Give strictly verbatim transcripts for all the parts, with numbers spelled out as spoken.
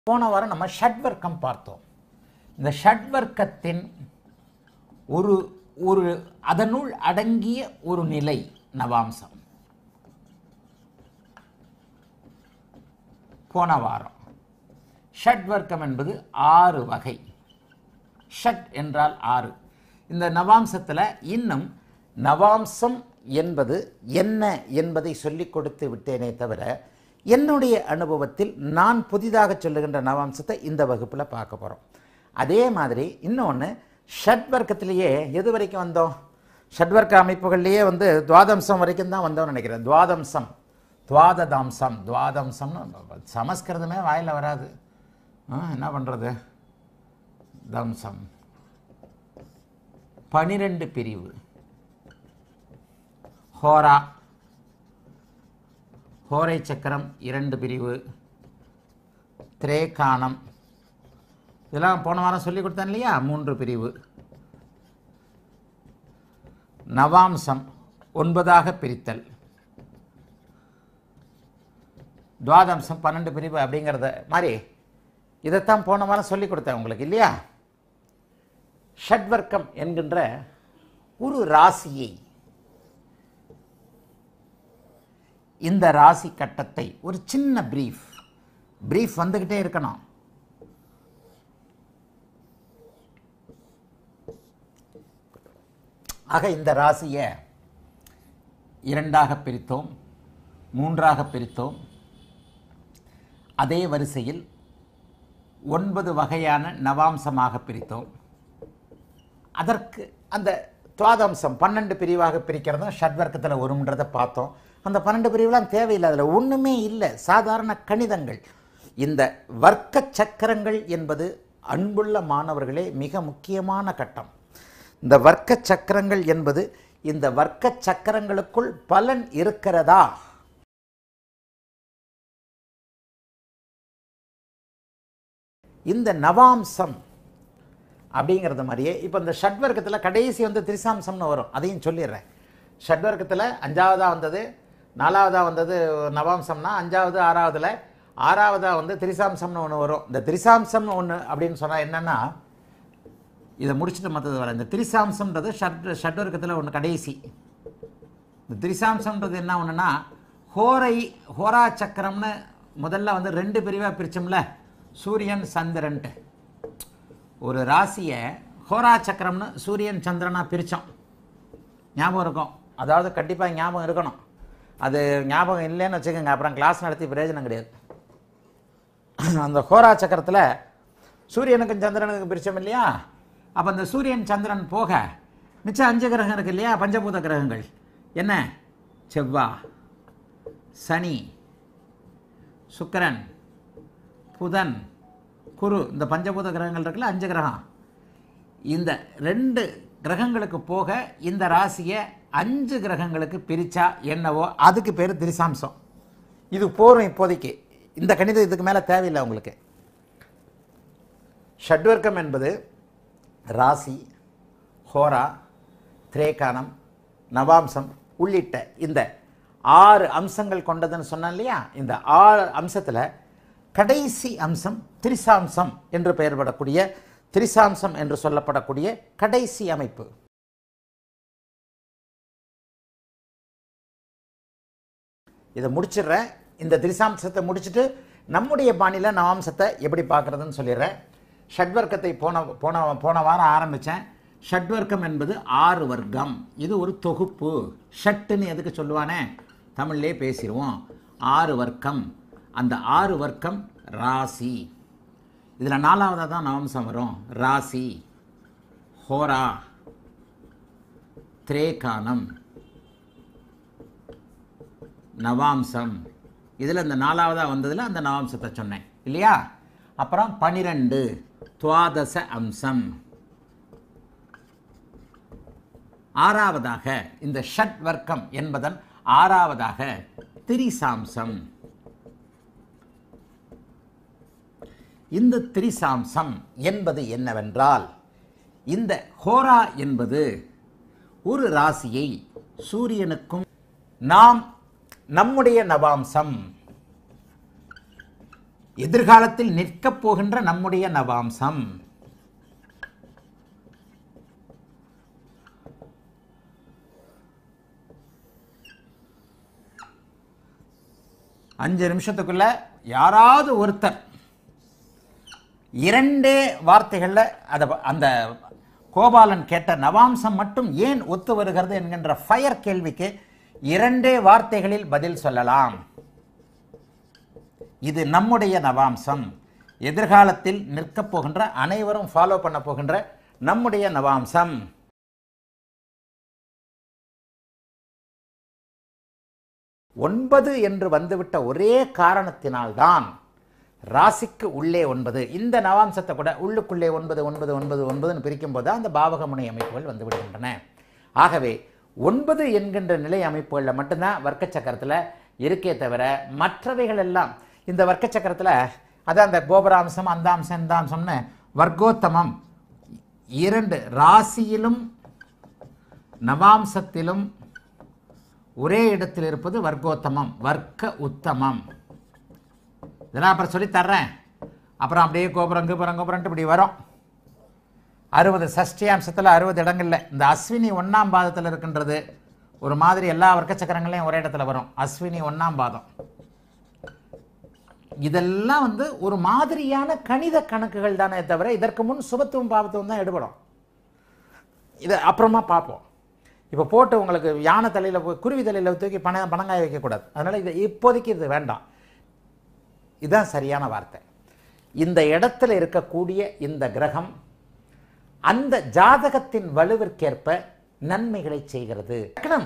போன வாரம் நம்ம ஷட்வர்க்கம் பார்த்தோம். இந்த ஷட்வர்க்கத்தின் ஒரு ஒரு அதனுள் அடங்கிய ஒரு நிலை நவாம்சம். போன வாரம் ஷட்வர்க்கம் என்பது ஆறு வகை. ஷட் என்றால் ஆறு. இந்த நவாம்சத்தில் இன்னும் நவாம்சம் என்பது என்ன என்பதை சொல்லிக் கொடுத்து விட்டேனே தவிர, என்னுடைய அனுபவத்தில் நான் புதிதாக சொல்லுகின்ற நவாம்சத்தை இந்த வகுப்பில் பார்க்க போகிறோம். அதே மாதிரி இன்னொன்று, ஷட்வர்க்கத்திலேயே எது வரைக்கும் வந்தோம்? ஷட்வர்க்க அமைப்புகள்லேயே வந்து துவாதம்சம் வரைக்கும் தான் வந்தோம்னு நினைக்கிறேன். துவாதம்சம், துவாததாம்சம், துவாதம்சம்னு சமஸ்கிருதமே வாயில் வராது. என்ன பண்ணுறது? தம்சம் பனிரெண்டு பிரிவு. ஹோரா, ஹோரை சக்கரம் இரண்டு பிரிவு. திரேகானம், இதெல்லாம் போன வாரம் சொல்லி கொடுத்தேன் இல்லையா, மூன்று பிரிவு. நவாம்சம் ஒன்பதாக பிரித்தல். துவாதம்சம் பன்னெண்டு பிரிவு அப்படிங்கிறத மாதிரி இதைத்தான் போன வாரம் சொல்லி கொடுத்தேன் உங்களுக்கு இல்லையா. ஷட்வர்க்கம் என்கின்ற ஒரு ராசியை, இந்த ராசி கட்டத்தை ஒரு சின்ன பிரீஃப் பிரீஃப் வந்துகிட்டே இருக்கணும். ஆக இந்த ராசியை இரண்டாக பிரித்தோம், மூன்றாக பிரித்தோம். அதே வரிசையில் ஒன்பது வகையான நவாம்சமாக பிரித்தோம். அதற்கு அந்த துவாதம்சம் பன்னெண்டு பிரிவாக பிரிக்கிறதும் ஷட்வர்க்கத்தில் வரும்ன்றதை பார்த்தோம். அந்த பன்னெண்டு பிரிவுலாம் தேவையில்லை, அதில் ஒன்றுமே இல்லை, சாதாரண கணிதங்கள். இந்த வர்க்க சக்கரங்கள் என்பது அன்புள்ள மாணவர்களே மிக முக்கியமான கட்டம். இந்த வர்க்க சக்கரங்கள் என்பது, இந்த வர்க்க சக்கரங்களுக்குள் பலன் இருக்கிறதா? இந்த நவாம்சம் அப்படிங்கிறது மாதிரியே இப்போ இந்த ஷட்வர்க்கத்தில் கடைசி வந்து திரிசாம்சம்னு வரும், அதையும் சொல்லிடுறேன். ஷட்வர்க்கத்தில் அஞ்சாவதாக வந்தது, நாலாவதாக வந்தது நவாம்சம்னா, அஞ்சாவது ஆறாவதுல ஆறாவதாக வந்து திரிசாம்சம்னு ஒன்று வரும். இந்த திரிசாம்சம்னு ஒன்று அப்படின்னு சொன்னால் என்னென்னா, இதை முடிச்சுட்டு மற்றது வர. இந்த திரிசாம்சம்ன்றது ஷட் ஷட்வர்க்கத்தில் ஒன்று கடைசி. இந்த திரிசாம்சம்ன்றது என்ன ஒன்றுனா, ஹோரை ஹோரா சக்கரம்னு முதல்ல வந்து ரெண்டு பிரிவாக பிரித்தோம்ல, சூரியன் சந்திரன்ட்டு. ஒரு ராசியை ஹோரா சக்கரம்னு சூரியன் சந்திரனாக பிரித்தோம். ஞாபகம் இருக்கும், அதாவது கண்டிப்பாக ஞாபகம் இருக்கணும். அது ஞாபகம் இல்லைன்னு வச்சுக்கோங்க, அப்புறம் கிளாஸ் நடத்தி பிரயோஜனம் கிடையாது. அந்த ஹோரா சக்கரத்தில் சூரியனுக்கும் சந்திரனுக்கும் பிரித்தோம் இல்லையா. அப்போ அந்த சூரியன் சந்திரன் போக மிச்சம் அஞ்சு கிரகம் இருக்கு இல்லையா, பஞ்சபூத கிரகங்கள். என்ன? செவ்வாய், சனி, சுக்கிரன், புதன், குரு. இந்த பஞ்சபூத கிரகங்கள் இருக்குல்ல, அஞ்சு கிரகம். இந்த ரெண்டு கிரகங்களுக்கு போக இந்த ராசியை அஞ்சு கிரகங்களுக்கு பிரித்தா என்னவோ அதுக்கு பேர் திரிசாம்சம். இது போரும் இப்போதைக்கு. இந்த கணிதம் இதுக்கு மேலே தேவையில்லை உங்களுக்கு. ஷட்வர்க்கம் என்பது ராசி, ஹோரா, திரேகானம், நவாம்சம் உள்ளிட்ட இந்த ஆறு அம்சங்கள் கொண்டதுன்னு சொன்னேன் இல்லையா. இந்த ஆறு அம்சத்தில் கடைசி அம்சம் திரிசாம்சம் என்று பெயர்படக்கூடிய, திரிசாம்சம் என்று சொல்லப்படக்கூடிய கடைசி அமைப்பு. இதை முடிச்சிடுறேன். இந்த திரிசாம்சத்தை முடிச்சுட்டு நம்முடைய பாணியில் நவாம்சத்தை எப்படி பார்க்குறதுன்னு சொல்லிடுறேன். ஷட்வர்க்கத்தை போன போன போன வாரம் ஆரம்பித்தேன். ஷட்வர்க்கம் என்பது ஆறு வர்க்கம். இது ஒரு தொகுப்பு. ஷட்டுன்னு எதுக்கு சொல்லுவானே, தமிழ்லே பேசிடுவோம். ஆறு வர்க்கம். அந்த ஆறு வர்க்கம் ராசி. இதில் நாலாவதாக தான் நவம்சம் வரும். ராசி, ஹோரா, திரேகானம், நவாம்சம். இதில் இந்த நாலாவதாக வந்ததில் அந்த நவாம்சத்தை சொன்னேன் இல்லையா. அப்புறம் பனிரெண்டு துவாதச அம்சம். ஆறாவதாக இந்த ஷட் வர்க்கம் என்பதன் ஆறாவதாக திரிசாம்சம். இந்த திரிசாம்சம் என்பது என்னவென்றால், இந்த ஹோரா என்பது ஒரு ராசியை சூரியனுக்கும், நாம் நம்முடைய நவாம்சம் எதிர்காலத்தில் நிற்கப் போகின்ற நம்முடைய நவாம்சம். அஞ்சு நிமிஷத்துக்குள்ள யாராவது ஒருத்தர் இரண்டே வார்த்தைகளில் அதை அந்த கோபாலன் கேட்ட நவாம்சம் மட்டும் ஏன் ஒத்து வருகிறது என்கின்ற ஃபயர் கேள்விக்கு இரண்டே வார்த்தைகளில் பதில் சொல்லலாம். இது நம்முடைய நவாம்சம், எதிர்காலத்தில் நிற்கப் போகின்ற அனைவரும் ஃபாலோ பண்ண போகின்ற நம்முடைய நவாம்சம். ஒன்பது என்று வந்துவிட்ட ஒரே காரணத்தினால்தான் ராசிக்கு உள்ளே ஒன்பது, இந்த நவாம்சத்தை கூட உள்ளுக்குள்ளே ஒன்பது ஒன்பது ஒன்பது ஒன்பதுன்னு பிரிக்கும் போது அந்த பாவகமுனை அமைப்புகள் வந்து விடுகின்றன. ஆகவே ஒன்பது என்கின்ற நிலை அமைப்புகளில் மட்டும்தான் வர்க்க சக்கரத்தில் இருக்கே தவிர மற்றவைகள் எல்லாம் இந்த வர்க்க சக்கரத்தில் அதான் அந்த கோபுராம்சம் அந்த அம்சம் இந்த அம்சம்னு வர்க்கோத்தமம் இரண்டு ராசியிலும் நவாம்சத்திலும் ஒரே இடத்தில் இருப்பது வர்க்கோத்தமம், வர்க்க உத்தமம். இதெல்லாம் அப்புறம் சொல்லி தர்றேன். அப்புறம் அப்படியே கோபுரம் கோபுரம் கோபுரன்ட்டு இப்படி வரும். அறுபது சஷ்டி அம்சத்தில் அறுபது இடங்களில் இந்த அஸ்வினி ஒன்றாம் பாதத்தில் இருக்கின்றது ஒரு மாதிரி எல்லா வர்க்க சக்கரங்களையும் ஒரே இடத்துல வரும். அஸ்வினி ஒன்றாம் பாதம் இதெல்லாம் வந்து ஒரு மாதிரியான கணித கணக்குகள் தானே தவிர இதற்கு முன் சுபத்துவம் பாவத்துவம் தான் எடுபடும். இதை அப்புறமா பார்ப்போம். இப்போ போட்டு உங்களுக்கு யானை தலையில் குருவி தலையில் தூக்கி பண பணங்காய வைக்கக்கூடாது. அதனால் இது இப்போதைக்கு இது வேண்டாம். இதுதான் சரியான வார்த்தை. இந்த இடத்துல இருக்கக்கூடிய இந்த கிரகம் அந்த ஜாதகத்தின் வலுவிற்கேற்ப நன்மைகளை செய்கிறது. லக்னம்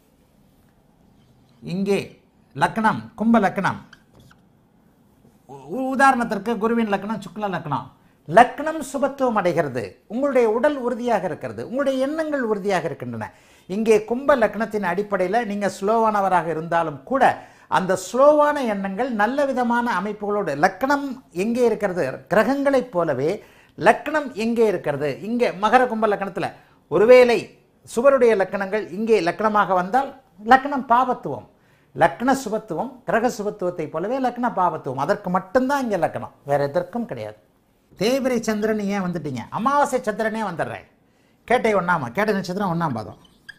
இங்கே லக்னம் கும்ப லக்னம், உதாரணத்திற்கு குருவின் லக்னம் சுக்ல லக்னம். லக்னம் சுபத்துவம் அடைகிறது, உங்களுடைய உடல் உறுதியாக இருக்கிறது, உங்களுடைய எண்ணங்கள் உறுதியாக இருக்கின்றன. இங்கே கும்ப லக்னத்தின் அடிப்படையில் நீங்கள் ஸ்லோவானவராக இருந்தாலும் கூட அந்த ஸ்லோவான எண்ணங்கள் நல்ல விதமான அமைப்புகளோடு லக்னம் எங்கே இருக்கிறது, கிரகங்களைப் போலவே லக்னம் எங்கே இருக்கிறது, இங்கே மகர கும்ப லக்னத்தில் ஒருவேளை சுவருடைய லக்னங்கள் இங்கே லக்னமாக வந்தால் லக்னம் பாவத்துவம், லக்ன சுபத்துவம் கிரக சுபத்துவத்தை போலவே லக்ன பாவத்துவம், அதற்கு மட்டும்தான் இங்கே லக்னம், வேற எதற்கும் கிடையாது. தேய்பிரை சந்திரன் ஏன் வந்துட்டீங்க, அமாவாசை சந்திரனே வந்துடுறேன். கேட்டை ஒன்றாமா, கேட்டை நட்சத்திரம் ஒன்றாம் பாதம்.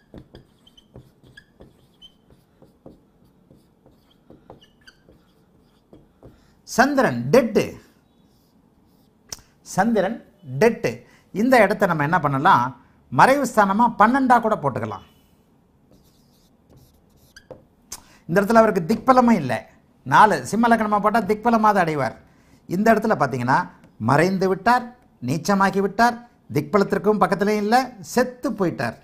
சந்திரன் டெட்டு, சந்திரன் டெட்டு. இந்த இடத்த நம்ம என்ன பண்ணலாம், மறைவு ஸ்தானமாக பன்னெண்டா கூட போட்டுக்கலாம். இந்த இடத்துல அவருக்கு திக்பலமும் இல்லை, நாலு சிம்ம லக்னமாக போட்டால் திக்பலமாக தான் அடைவார். இந்த இடத்துல பார்த்தீங்கன்னா மறைந்து விட்டார், நீச்சமாக்கி விட்டார், திக்பலத்திற்கும் பக்கத்துலேயும் இல்லை, செத்து போயிட்டார்.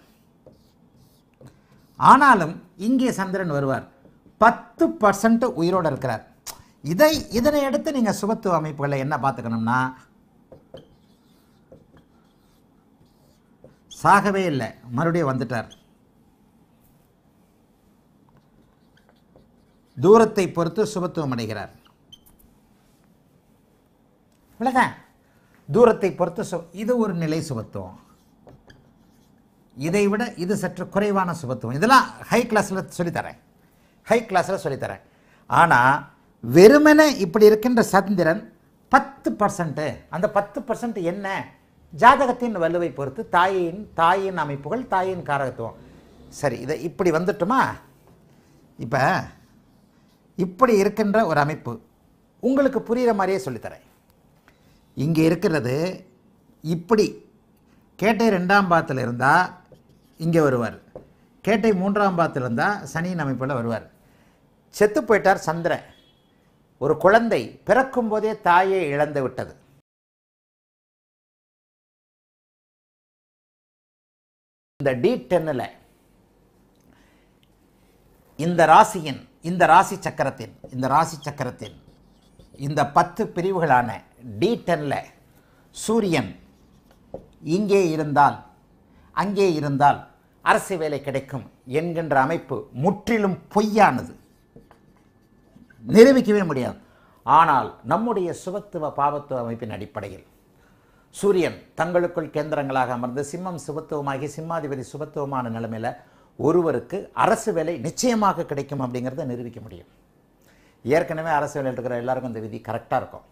ஆனாலும் இங்கே சந்திரன் வருவார், பத்து பர்சன்ட் உயிரோடு இருக்கிறார். இதை இதனை எடுத்து நீங்கள் சுபத்துவ அமைப்புகளை என்ன பார்த்துக்கணும்னா, சாகவே இல்லை, மறுபடியும் வந்துட்டார். தூரத்தை பொறுத்து சுபத்துவம் அடைகிறார். இவ்வளவுதான், தூரத்தை பொறுத்து சு இது ஒரு நிலை சுபத்துவம். இதை விட இது சற்று குறைவான சுபத்துவம். இதெல்லாம் ஹை கிளாஸில் சொல்லித்தரேன், ஹை கிளாஸில் சொல்லித்தரேன். ஆனால் வெறுமனே இப்படி இருக்கின்ற சந்திரன் பத்து பர்சன்ட்டு, அந்த பத்து பர்சன்ட் என்ன, ஜாதகத்தின் வலுவை பொறுத்து தாயின் தாயின் அமைப்புகள், தாயின் காரகத்துவம். சரி, இதை இப்படி வந்துட்டுமா, இப்போ இப்படி இருக்கின்ற ஒரு அமைப்பு உங்களுக்கு புரிகிற மாதிரியே சொல்லித்தரேன். இங்கே இருக்கிறது இப்படி, கேட்டை ரெண்டாம் பாதத்தில் இருந்தால் இங்கே வருவார், கேட்டை மூன்றாம் பாதத்தில் இருந்தால் சனியின் அமைப்பில் வருவார். செத்து போயிட்டார் சந்திரன். ஒரு குழந்தை பிறக்கும் போதே தாயை இழந்து விட்டது. இந்த டி டென்னில் இந்த ராசியின் இந்த ராசி சக்கரத்தின் இந்த ராசி சக்கரத்தின் இந்த பத்து பிரிவுகளான டி டென்னில் சூரியன் இங்கே இருந்தால் அங்கே இருந்தால் அரசு வேலை கிடைக்கும் என்கின்ற அமைப்பு முற்றிலும் பொய்யானது, நிரூபிக்கவே முடியாது. ஆனால் நம்முடைய சுபத்துவ பாவத்துவ அமைப்பின் அடிப்படையில் சூரியன் தங்களுக்குள் கேந்திரங்களாக அமர்ந்து சிம்மம் சுபத்துவமாகி சிம்மாதிபதி சுபத்துவமான நிலைமையில் ஒருவருக்கு அரசு வேலை நிச்சயமாக கிடைக்கும் அப்படிங்கிறத நிரூபிக்க முடியும். ஏற்கனவே அரசு வேலையில் இருக்கிற எல்லாருக்கும் இந்த விதி கரெக்டாக இருக்கும்.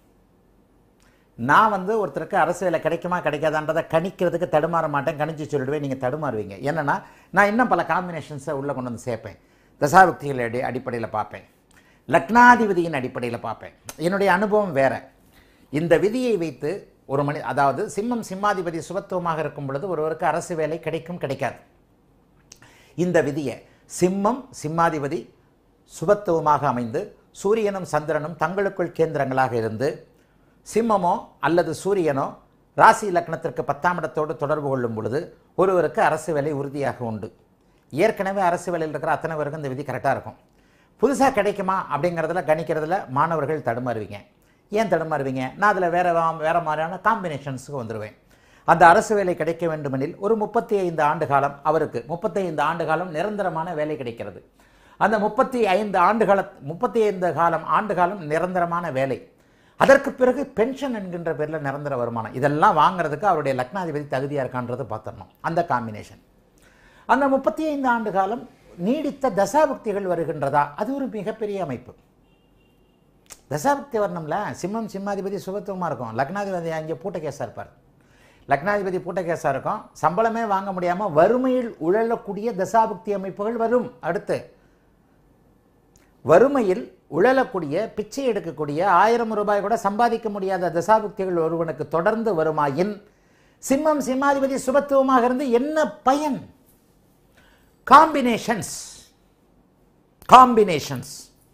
நான் வந்து ஒருத்தருக்கு அரசு வேலை கிடைக்குமா கிடைக்காதான்றதை கணிக்கிறதுக்கு தடுமாற மாட்டேன், கணிச்சு சொல்லிடுவேன், நீங்கள் தடுமாறுவீங்க. என்னென்னா நான் இன்னும் பல காம்பினேஷன்ஸை உள்ளே கொண்டு வந்து சேர்ப்பேன். தசாபுக்திகள் அடி அடிப்படையில் பார்ப்பேன், லக்னாதிபதியின் அடிப்படையில் பார்ப்பேன். என்னுடைய அனுபவம் வேறு. இந்த விதியை வைத்து ஒரு மணி அதாவது சிம்மம் சிம்மாதிபதி சுபத்துவமாக இருக்கும் பொழுது ஒருவருக்கு அரசு வேலை கிடைக்கும் கிடைக்காது. இந்த விதியை சிம்மம் சிம்மாதிபதி சுபத்துவமாக அமைந்து சூரியனும் சந்திரனும் தங்களுக்குள் கேந்திரங்களாக இருந்து சிம்மமோ அல்லது சூரியனோ ராசி லக்னத்திற்கு பத்தாம் இடத்தோடு தொடர்பு கொள்ளும் பொழுது ஒருவருக்கு அரசு வேலை உறுதியாக உண்டு. ஏற்கனவே அரசு வேலையில் இருக்கிற அத்தனை பேருக்கும் இந்த விதி கரெக்டாக இருக்கும். புதுசாக கிடைக்குமா அப்படிங்கிறதுல கணிக்கிறதுல மாணவர்கள் தடுமாறுவீங்க. ஏன் தடுமாறுவீங்க? நான் அதில் வேறு வேறு மாதிரியான காம்பினேஷன்ஸுக்கு வந்துடுவேன். அந்த அரசு வேலை கிடைக்க வேண்டுமெனில் ஒரு முப்பத்தி ஐந்து ஆண்டு காலம் அவருக்கு முப்பத்தி ஐந்து ஆண்டு காலம் நிரந்தரமான வேலை கிடைக்கிறது. அந்த முப்பத்தி ஐந்து ஆண்டு கால முப்பத்தி ஐந்து காலம் ஆண்டு காலம் நிரந்தரமான வேலை. அதற்கு பிறகு பென்ஷன் என்கின்ற பேரில் நிரந்தர வருமானம். இதெல்லாம் வாங்குறதுக்கு அவருடைய லக்னாதிபதி தகுதியாக இருக்கான்றது பார்த்துடணும். அந்த காம்பினேஷன். அந்த முப்பத்தி ஐந்து ஆண்டு காலம் நீடித்த தசாபுக்திகள் வருகின்றதா? அது ஒரு மிகப்பெரிய அமைப்பு. தசாபுக்தி வரணும்ல. சிம்மம் சிம்மாதிபதி சுபத்துவமாக இருக்கும், லக்னாதிபதி அங்கே பூட்ட கேஸாக இருப்பார். லக்னாதிபதி பூட்ட கேஸாக இருக்கும், சம்பளமே வாங்க முடியாமல் வறுமையில் உழலக்கூடிய தசாபுக்தி அமைப்புகள் வரும். அடுத்து வறுமையில் உழலக்கூடிய பிச்சை எடுக்கக்கூடிய ஆயிரம் ரூபாய் கூட சம்பாதிக்க முடியாத தசாபுக்திகள் ஒருவனுக்கு தொடர்ந்து வருமாயின் சிம்மம் சிம்மாதிபதி சுபத்துவமாக இருந்து என்ன பயன்? காம்பினேஷன்ஸ் காம்பினேஷன்ஸ்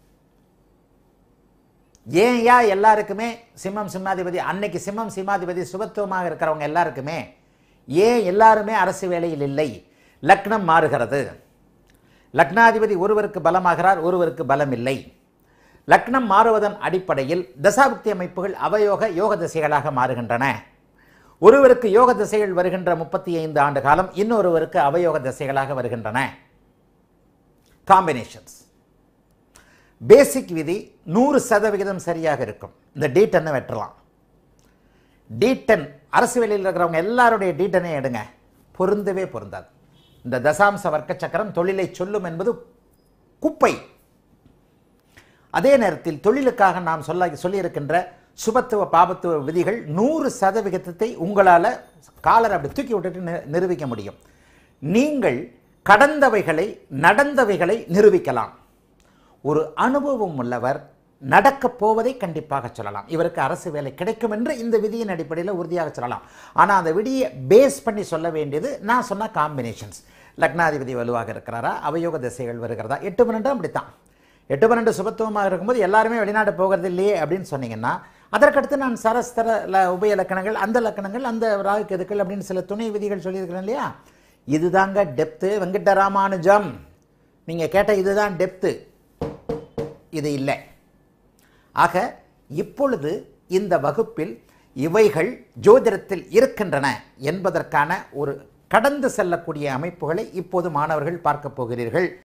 ஏன் யா எல்லாருக்குமே சிம்மம் சிம்மாதிபதி அன்னைக்கு சிம்மம் சிம்மாதிபதி சுபத்துவமாக இருக்கிறவங்க எல்லாருக்குமே ஏன் எல்லாருமே அரசு வேலையில் இல்லை? லக்னம் மாறுகிறது. லக்னாதிபதி ஒருவருக்கு பலமாகிறார், ஒருவருக்கு பலம் இல்லை. லக்னம் மாறுவதன் அடிப்படையில் தசாபுக்தி அமைப்புகள் அவயோக யோக திசைகளாக மாறுகின்றன. ஒருவருக்கு யோக திசைகள் வருகின்ற முப்பத்தி ஐந்து ஆண்டு காலம், இன்னொருவருக்கு அவயோக திசைகளாக வருகின்றன. காம்பினேஷன்ஸ். பேசிக் விதி நூறு சதவிகிதம் சரியாக இருக்கும். இந்த டி டென் வெட்டலாம். டி டென் அரசு வேலையில் இருக்கிறவங்க எல்லாருடைய டி டென்னை எடுங்க, பொருந்தவே பொருந்தாது. இந்த தசாம்ச வர்க்க சக்கரம் தொழிலை சொல்லும் என்பது குப்பை. அதே நேரத்தில் தொழிலுக்காக நாம் சொல்ல சொல்லியிருக்கின்ற சுபத்துவ பாபத்துவ விதிகள் நூறு சதவிகிதத்தை உங்களால் காலரை அப்படி தூக்கி விட்டுட்டு நிரூபிக்க முடியும். நீங்கள் கடந்தவைகளை நடந்தவைகளை நிரூபிக்கலாம். ஒரு அனுபவம் உள்ளவர் நடக்கப் போவதை கண்டிப்பாக சொல்லலாம். இவருக்கு அரசு வேலை கிடைக்கும் என்று இந்த விதியின் அடிப்படையில் உறுதியாக சொல்லலாம். ஆனால் அந்த விதியை பேஸ் பண்ணி சொல்ல வேண்டியது நான் சொன்ன காம்பினேஷன்ஸ். லக்னாதிபதி வலுவாக இருக்கிறாரா, அவயோக திசைகள் வருகிறதா? எட்டு பன்னெண்டு அப்படித்தான். எட்டு பன்னெண்டு சுபத்துவமாக இருக்கும்போது எல்லாருமே வெளிநாடு போகிறது இல்லையே அப்படின்னு சொன்னீங்கன்னா அதற்கடுத்து நான் சரஸ்தர உபய லக்கணங்கள், அந்த லக்கணங்கள், அந்த ராகு கேதுக்கள் அப்படின்னு சில துணை விதிகள் சொல்லியிருக்கிறேன் இல்லையா? இதுதாங்க டெப்த்து. வெங்கடராமானுஜம் நீங்கள் கேட்ட இதுதான் டெப்த்து, இது இல்லை. ஆக இப்பொழுது இந்த வகுப்பில் இவைகள் ஜோதிடத்தில் இருக்கின்றன என்பதற்கான ஒரு கடந்து செல்லக்கூடிய அமைப்புகளை இப்போது மாணவர்கள் பார்க்க போகிறீர்கள்.